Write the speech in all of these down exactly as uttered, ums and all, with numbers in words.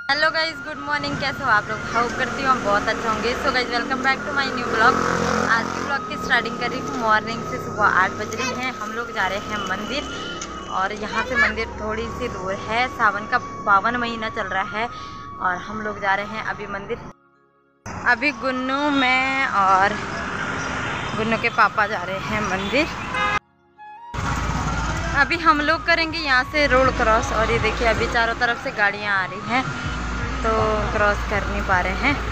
Hello guys, good morning. कैसे हो आप लोग? होप करती हूँ हम बहुत अच्छे होंगे। So guys, welcome back to my new blog. आज की ब्लॉग की स्टार्टिंग कर रही हूँ मॉर्निंग से। सुबह आठ बज रहे हैं। हम लोग जा रहे हैं मंदिर, और यहाँ से मंदिर थोड़ी सी दूर है। सावन का पावन महीना चल रहा है और हम लोग जा रहे हैं अभी मंदिर। अभी गुन्नू, मैं और गुन्नू के पापा जा रहे हैं मंदिर। अभी हम लोग करेंगे यहाँ से रोड क्रॉस, और ये देखिए अभी चारों तरफ से गाड़ियाँ आ रही हैं तो क्रॉस कर नहीं पा रहे हैं।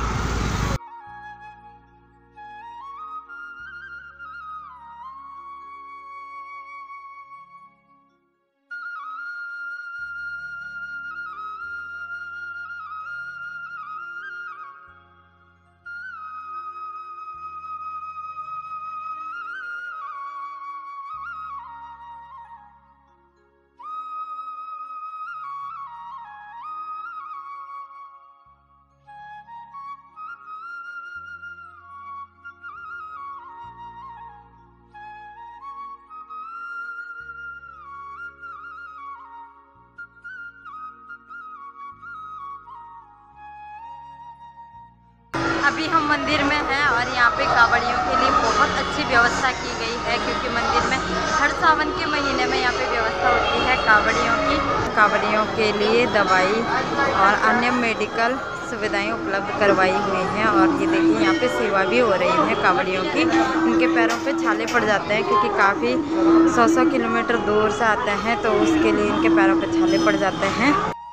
अभी हम मंदिर में हैं और यहाँ पे कावड़ियों के लिए बहुत अच्छी व्यवस्था की गई है, क्योंकि मंदिर में हर सावन के महीने में यहाँ पे व्यवस्था होती है कावड़ियों की। कावड़ियों के लिए दवाई और अन्य मेडिकल सुविधाएं उपलब्ध करवाई हुई हैं। और ये देखिए यहाँ पे सेवा भी हो रही है कावड़ियों की। इनके पैरों पे छाले पड़ जाते हैं, क्योंकि काफ़ी सौ सौ किलोमीटर दूर से आते हैं, तो उसके लिए इनके पैरों पे छाले पड़ जाते हैं।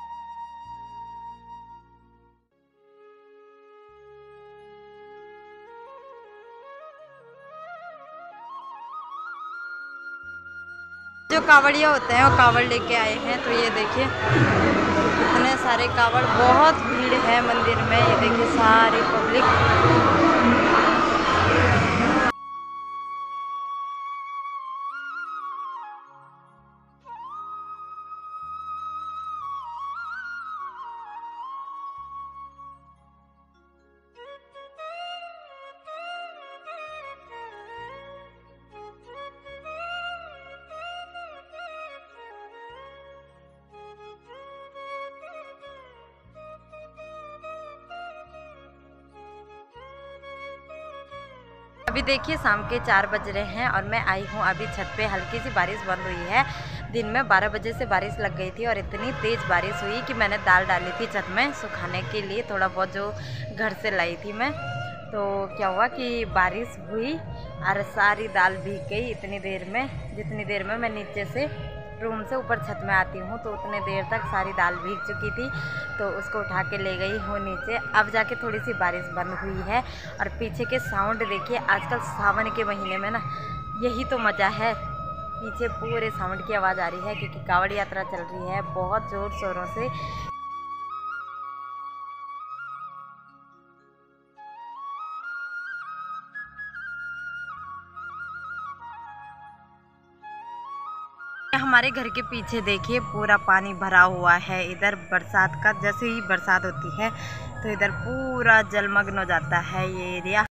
जो कावड़िया होते हैं वो कावड़ लेके आए हैं। तो ये देखिए इतने सारे कावड़, बहुत भीड़ है मंदिर में। ये देखिए सारी पब्लिक। अभी देखिए शाम के चार बज रहे हैं और मैं आई हूँ अभी छत पे। हल्की सी बारिश बंद हुई है। दिन में बारह बजे से बारिश लग गई थी और इतनी तेज़ बारिश हुई कि मैंने दाल डाली थी छत में सुखाने के लिए, थोड़ा बहुत जो घर से लाई थी मैं। तो क्या हुआ कि बारिश हुई और सारी दाल भीग गई इतनी देर में। जितनी देर में मैं नीचे से रूम से ऊपर छत में आती हूँ तो उतने देर तक सारी दाल भीग चुकी थी, तो उसको उठा के ले गई हूँ नीचे। अब जाके थोड़ी सी बारिश बंद हुई है। और पीछे के साउंड देखिए, आजकल सावन के महीने में ना यही तो मज़ा है। पीछे पूरे साउंड की आवाज़ आ रही है, क्योंकि कावड़ यात्रा चल रही है बहुत ज़ोर शोरों से। हमारे घर के पीछे देखिए पूरा पानी भरा हुआ है। इधर बरसात का, जैसे ही बरसात होती है तो इधर पूरा जलमग्न हो जाता है ये एरिया।